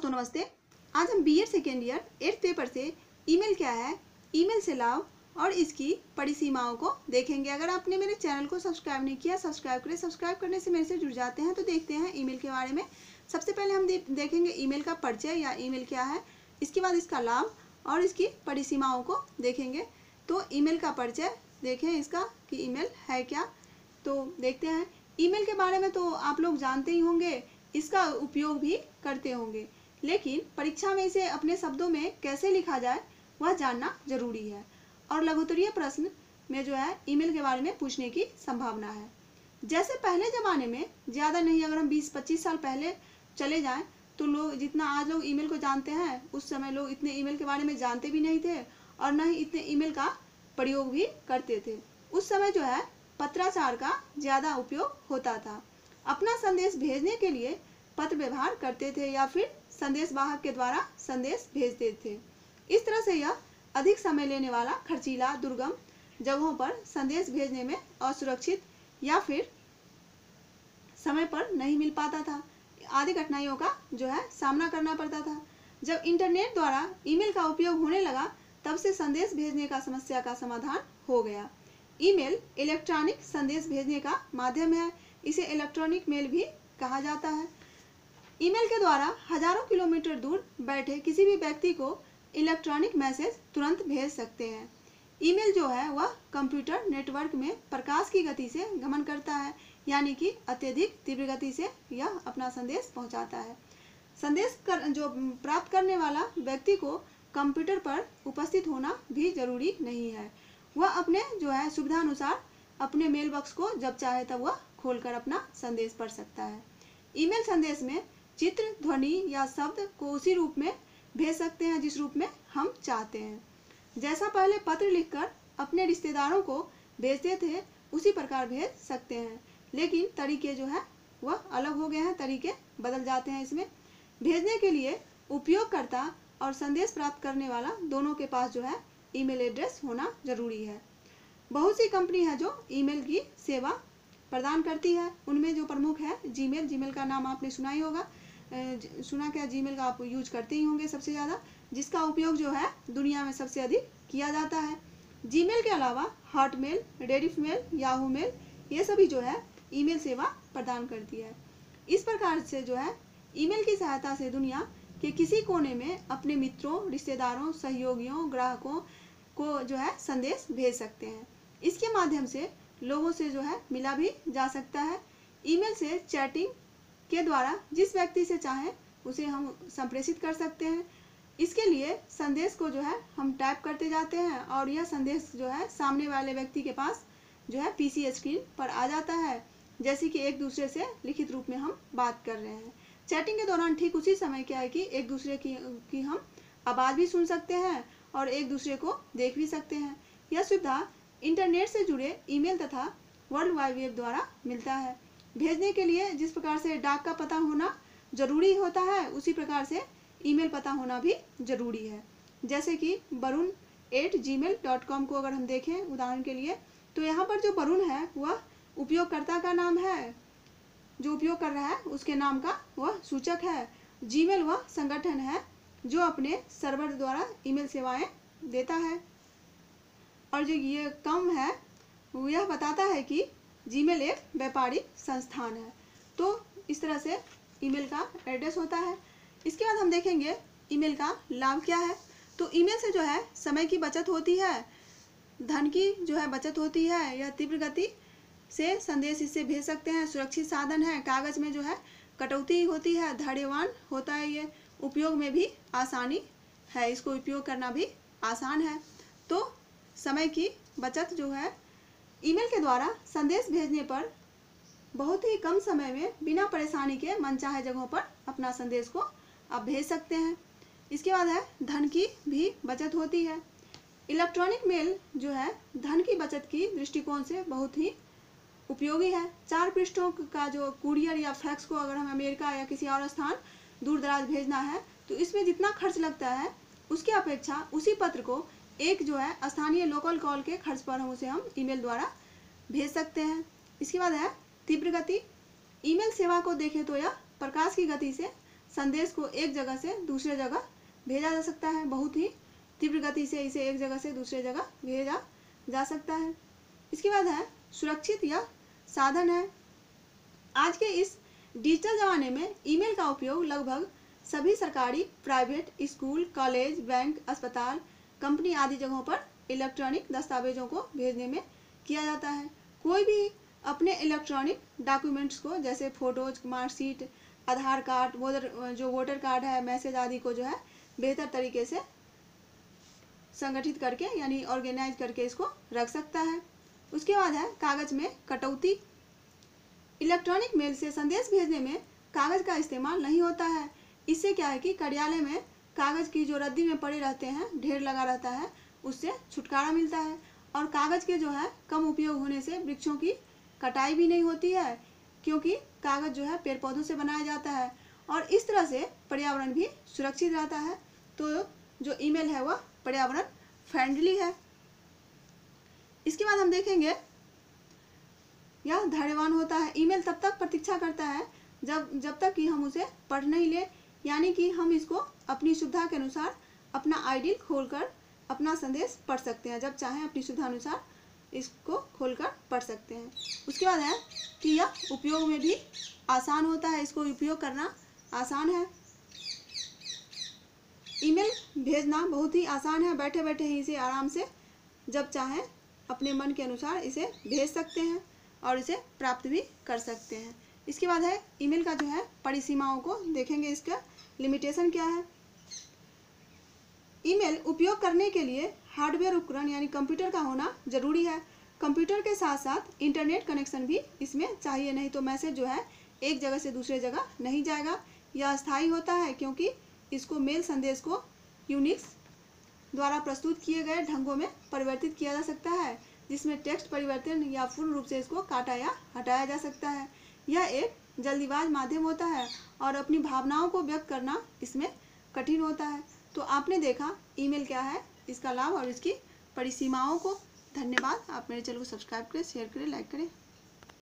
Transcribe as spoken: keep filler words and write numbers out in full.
दोस्तों नमस्ते। आज हम BEd second year eighth paper से ईमेल क्या है, ईमेल से लाभ और इसकी परिसीमाओं को देखेंगे। अगर आपने मेरे चैनल को सब्सक्राइब नहीं किया, सब्सक्राइब करें। सब्सक्राइब करने से मेरे से जुड़ जाते हैं। तो देखते हैं ईमेल के बारे में। सबसे पहले हम दे, देखेंगे ईमेल का परिचय या ईमेल क्या है। इसके बाद इसका लाभ और इसकी परिसीमाओं को देखेंगे। तो ईमेल का परिचय देखें इसका कि ईमेल है क्या। तो देखते हैं ईमेल के बारे में। तो आप लोग जानते ही होंगे, इसका उपयोग भी करते होंगे, लेकिन परीक्षा में इसे अपने शब्दों में कैसे लिखा जाए वह जानना जरूरी है। और लघुत्तरीय प्रश्न में जो है ईमेल के बारे में पूछने की संभावना है। जैसे पहले ज़माने में, ज़्यादा नहीं, अगर हम बीस पच्चीस साल पहले चले जाएं तो लोग जितना आज लोग ईमेल को जानते हैं, उस समय लोग इतने ईमेल के बारे में जानते भी नहीं थे और न ही इतने ईमेल का प्रयोग भी करते थे। उस समय जो है पत्राचार का ज़्यादा उपयोग होता था। अपना संदेश भेजने के लिए पत्र व्यवहार करते थे या फिर संदेश वाहक के द्वारा संदेश भेजते थे। इस तरह से यह अधिक समय लेने वाला, खर्चीला, दुर्गम जगहों पर संदेश भेजने में असुरक्षित या फिर समय पर नहीं मिल पाता था, आदि कठिनाइयों का जो है सामना करना पड़ता था। जब इंटरनेट द्वारा ईमेल का उपयोग होने लगा, तब से संदेश भेजने का समस्या का समाधान हो गया। ईमेल इलेक्ट्रॉनिक संदेश भेजने का माध्यम है। इसे इलेक्ट्रॉनिक मेल भी कहा जाता है। ईमेल के द्वारा हजारों किलोमीटर दूर बैठे किसी भी व्यक्ति को इलेक्ट्रॉनिक मैसेज तुरंत भेज सकते हैं। ईमेल जो है वह कंप्यूटर नेटवर्क में प्रकाश की गति से गमन करता है, यानी कि अत्यधिक तीव्र गति से यह अपना संदेश पहुंचाता है। संदेश कर, जो प्राप्त करने वाला व्यक्ति को कंप्यूटर पर उपस्थित होना भी जरूरी नहीं है। वह अपने जो है सुविधानुसार अपने मेल बॉक्स को जब चाहे तब वह खोलकर अपना संदेश पढ़ सकता है। ईमेल संदेश में चित्र, ध्वनि या शब्द को उसी रूप में भेज सकते हैं जिस रूप में हम चाहते हैं। जैसा पहले पत्र लिखकर अपने रिश्तेदारों को भेजते थे, उसी प्रकार भेज सकते हैं, लेकिन तरीके जो है वह अलग हो गए हैं, तरीके बदल जाते हैं। इसमें भेजने के लिए उपयोगकर्ता और संदेश प्राप्त करने वाला दोनों के पास जो है ईमेल एड्रेस होना जरूरी है। बहुत सी कंपनी है जो ईमेल की सेवा प्रदान करती है। उनमें जो प्रमुख है जीमेल। जीमेल का नाम आपने सुना ही होगा, सुना क्या? जीमेल का आप यूज करते ही होंगे सबसे ज़्यादा, जिसका उपयोग जो है दुनिया में सबसे अधिक किया जाता है। जीमेल के अलावा हॉटमेल, रेडिफमेल, याहू मेल, ये सभी जो है ईमेल सेवा प्रदान करती है। इस प्रकार से जो है ईमेल की सहायता से दुनिया के किसी कोने में अपने मित्रों, रिश्तेदारों, सहयोगियों, ग्राहकों को जो है संदेश भेज सकते हैं। इसके माध्यम से लोगों से जो है मिला भी जा सकता है। ईमेल से चैटिंग के द्वारा जिस व्यक्ति से चाहें उसे हम संप्रेषित कर सकते हैं। इसके लिए संदेश को जो है हम टाइप करते जाते हैं और यह संदेश जो है सामने वाले व्यक्ति के पास जो है पीसी स्क्रीन पर आ जाता है, जैसे कि एक दूसरे से लिखित रूप में हम बात कर रहे हैं। चैटिंग के दौरान ठीक उसी समय क्या है कि एक दूसरे की, की हम आवाज़ भी सुन सकते हैं और एक दूसरे को देख भी सकते हैं। यह सुविधा इंटरनेट से जुड़े ईमेल तथा वर्ल्ड वाइड वेब द्वारा मिलता है। भेजने के लिए जिस प्रकार से डाक का पता होना जरूरी होता है, उसी प्रकार से ईमेल पता होना भी जरूरी है। जैसे कि Varun at Gmail dot com को अगर हम देखें उदाहरण के लिए, तो यहाँ पर जो वरुण है वह उपयोगकर्ता का नाम है, जो उपयोग कर रहा है उसके नाम का वह सूचक है। जीमेल वह संगठन है जो अपने सर्वर द्वारा ईमेल सेवाएं देता है। और जो ये कम है वो यह बताता है कि जीमेल एक व्यापारिक संस्थान है। तो इस तरह से ईमेल का एड्रेस होता है। इसके बाद हम देखेंगे ईमेल का लाभ क्या है। तो ईमेल से जो है समय की बचत होती है, धन की जो है बचत होती है। यह तीव्र गति से संदेश इससे भेज सकते हैं, सुरक्षित साधन है। कागज में जो है कटौती होती है, धैर्यवान होता है। ये उपयोग में भी आसानी है, इसको उपयोग करना भी आसान है। तो समय की बचत जो है ईमेल के द्वारा संदेश भेजने पर बहुत ही कम समय में बिना परेशानी के मनचाहे जगहों पर अपना संदेश को आप भेज सकते हैं। इसके बाद है धन की भी बचत होती है। इलेक्ट्रॉनिक मेल जो है धन की बचत की दृष्टिकोण से बहुत ही उपयोगी है। चार पृष्ठों का जो कुरियर या फैक्स को अगर हम अमेरिका या किसी और स्थान दूर दराज भेजना है, तो इसमें जितना खर्च लगता है उसके अपेक्षा उसी पत्र को एक जो है स्थानीय लोकल कॉल के खर्च पर हम उसे हम ईमेल द्वारा भेज सकते हैं। इसके बाद है तीव्र गति। ईमेल सेवा को देखें तो यह प्रकाश की गति से संदेश को एक जगह से दूसरे जगह भेजा जा सकता है। बहुत ही तीव्र गति से इसे एक जगह से दूसरे जगह भेजा जा सकता है। इसके बाद है सुरक्षित यह साधन है। आज के इस डिजिटल जमाने में ईमेल का उपयोग लगभग सभी सरकारी, प्राइवेट, स्कूल, कॉलेज, बैंक, अस्पताल, कंपनी आदि जगहों पर इलेक्ट्रॉनिक दस्तावेजों को भेजने में किया जाता है। कोई भी अपने इलेक्ट्रॉनिक डॉक्यूमेंट्स को जैसे photos, marksheet, Aadhaar card, voter जो वोटर कार्ड है, मैसेज आदि को जो है बेहतर तरीके से संगठित करके यानी ऑर्गेनाइज करके इसको रख सकता है। उसके बाद है कागज में कटौती। इलेक्ट्रॉनिक मेल से संदेश भेजने में कागज का इस्तेमाल नहीं होता है। इससे क्या है कि कार्यालय में कागज की जो रद्दी में पड़े रहते हैं, ढेर लगा रहता है, उससे छुटकारा मिलता है। और कागज के जो है कम उपयोग होने से वृक्षों की कटाई भी नहीं होती है, क्योंकि कागज जो है पेड़ पौधों से बनाया जाता है और इस तरह से पर्यावरण भी सुरक्षित रहता है। तो जो ईमेल है वह पर्यावरण फ्रेंडली है। इसके बाद हम देखेंगे यह धैर्यवान होता है। ईमेल तब तक प्रतीक्षा करता है जब जब तक कि हम उसे पढ़ नहीं ले, यानी कि हम इसको अपनी सुविधा के अनुसार अपना आइडियल खोलकर अपना संदेश पढ़ सकते हैं। जब चाहें अपनी सुविधा अनुसार इसको खोलकर पढ़ सकते हैं। उसके बाद है कि यह उपयोग में भी आसान होता है, इसको उपयोग करना आसान है। ईमेल भेजना बहुत ही आसान है, बैठे बैठे ही इसे आराम से जब चाहें अपने मन के अनुसार इसे भेज सकते हैं और इसे प्राप्त भी कर सकते हैं। इसके बाद है ईमेल का जो है परिसीमाओं को देखेंगे, इसका लिमिटेशन क्या है। ईमेल उपयोग करने के लिए हार्डवेयर उपकरण यानी कंप्यूटर का होना जरूरी है। कंप्यूटर के साथ साथ इंटरनेट कनेक्शन भी इसमें चाहिए, नहीं तो मैसेज जो है एक जगह से दूसरे जगह नहीं जाएगा। यह अस्थायी होता है क्योंकि इसको मेल संदेश को यूनिक्स द्वारा प्रस्तुत किए गए ढंगों में परिवर्तित किया जा सकता है, जिसमें टेक्स्ट परिवर्तन या पूर्ण रूप से इसको काटा या हटाया जा सकता है। यह एक जल्दीबाज माध्यम होता है और अपनी भावनाओं को व्यक्त करना इसमें कठिन होता है। तो आपने देखा ईमेल क्या है, इसका लाभ और इसकी परिसीमाओं को। धन्यवाद। आप मेरे चैनल को सब्सक्राइब करें, शेयर करें, लाइक करें।